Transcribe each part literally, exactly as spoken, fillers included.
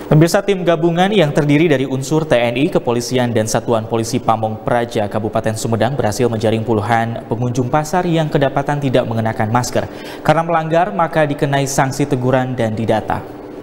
Pemirsa, tim gabungan yang terdiri dari unsur T N I, Kepolisian, dan Satuan Polisi Pamong Praja Kabupaten Sumedang berhasil menjaring puluhan pengunjung pasar yang kedapatan tidak mengenakan masker. Karena melanggar, maka dikenai sanksi teguran dan didata.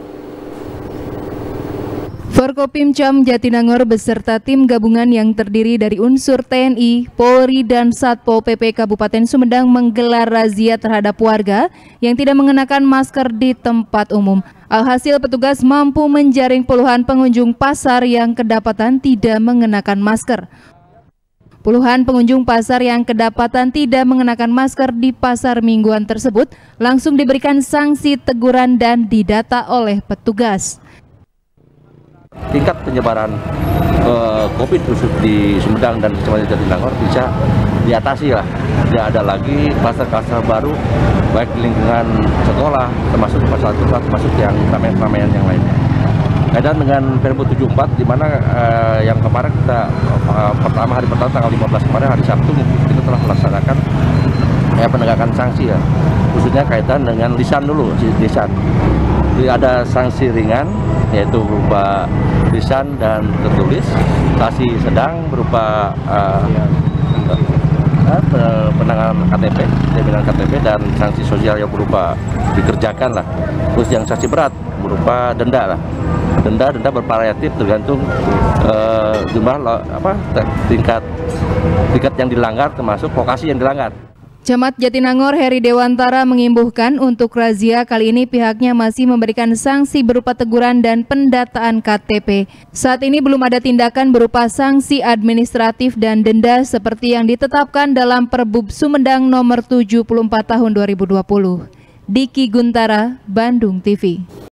Forkopimcam Jatinangor beserta tim gabungan yang terdiri dari unsur T N I, Polri, dan Satpol P P Kabupaten Sumedang menggelar razia terhadap warga yang tidak mengenakan masker di tempat umum. Alhasil petugas mampu menjaring puluhan pengunjung pasar yang kedapatan tidak mengenakan masker. Puluhan pengunjung pasar yang kedapatan tidak mengenakan masker di pasar mingguan tersebut langsung diberikan sanksi teguran dan didata oleh petugas. Tingkat penyebaran uh, COVID khusus di Sumedang dan Kecamatan Jatinangor bisa diatasi lah. Tidak ada lagi kluster-kluster baru baik di lingkungan sekolah, termasuk pasar tua, termasuk yang keramaian-keramaian yang lainnya. Kaitan dengan Perpu tujuh puluh empat, di mana uh, yang kemarin kita uh, pertama hari pertama tanggal lima belas kemarin hari Sabtu kita telah melaksanakan ya, penegakan sanksi ya, khususnya kaitan dengan lisan dulu, lisan. Jadi ada sanksi ringan yaitu berupa lisan dan tertulis, sanksi sedang berupa uh, penanganan K T P, jaminan K T P, dan sanksi sosial yang berupa dikerjakan lah. Terus yang sanksi berat berupa denda lah. Denda denda bervariatif tergantung uh, jumlah apa tingkat tingkat yang dilanggar termasuk lokasi yang dilanggar. Camat Jatinangor Heri Dewantara mengimbuhkan untuk razia kali ini pihaknya masih memberikan sanksi berupa teguran dan pendataan K T P. Saat ini belum ada tindakan berupa sanksi administratif dan denda seperti yang ditetapkan dalam Perbub Sumedang nomor tujuh puluh empat tahun dua ribu dua puluh. Diki Guntara, Bandung T V.